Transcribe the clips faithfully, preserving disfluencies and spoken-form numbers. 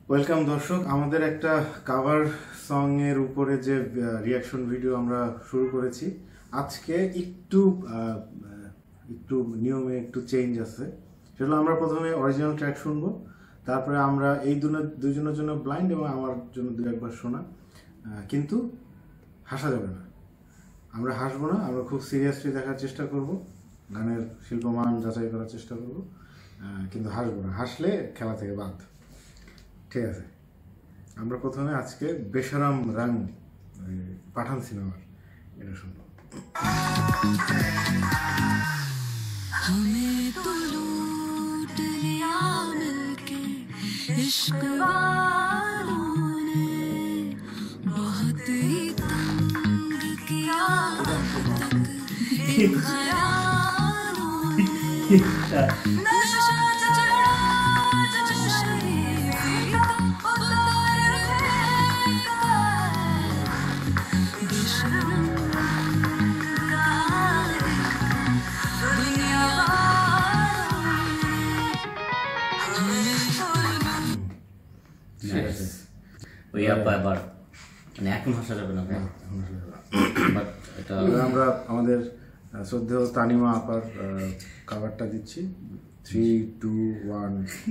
Welcome দর্শক, আমাদের একটা কাভার সং এর উপরে যে রিয়াকশন ভিডিও আমরা শুরু করেছি, আজকে একটু একটু নিয়মে একটু চেঞ্জ আছে। সেটা আমরা প্রথমে অরিজিনাল ট্র্যাক শুনবো, তারপরে আমরা এই দুজনের জন্য ব্লাইন্ড এবং আমার জন্য দু একবার শোনা, কিন্তু হাসা যাবে না, আমরা হাসবো না, আমরা খুব সিরিয়াসলি দেখার চেষ্টা করব, গানের শিল্পমান যাচাই করার চেষ্টা করব, কিন্তু হাসবো না, হাসলে খেলা থেকে বাদ। ঠিক আছে, আমরা প্রথমে আজকে বেশারাম রাং পাঠান সিনেমার এটা শুনবো। আমরা আমাদের শ্রদ্ধেয় তানিমা আপার কাভারটা দিচ্ছি। Three two one.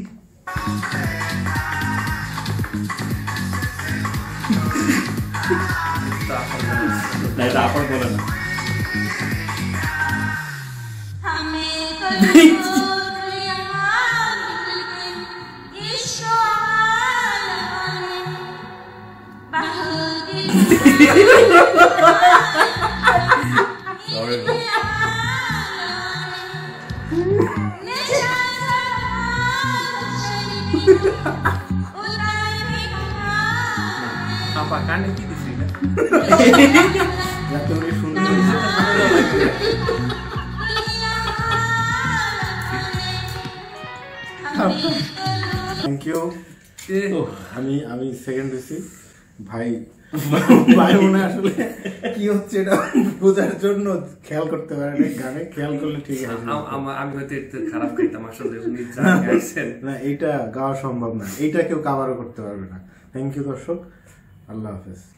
আপর বলে না, apa kan itu di sini thank you. আমি আমি সেকেন্ড দিছি ভাই, ভাই মনে আসলে কি হচ্ছে এটা বোঝার জন্য খেয়াল করতে পারে না, গানে খেয়াল করলে ঠিক আছে। আমি হয়তো একটু খারাপ গাইতাম আসলে, না এইটা গাওয়া সম্ভব না, এইটা কেউ কাভারও করতে পারবে না। থ্যাংক ইউ দর্শক, আল্লাহ হাফেজ।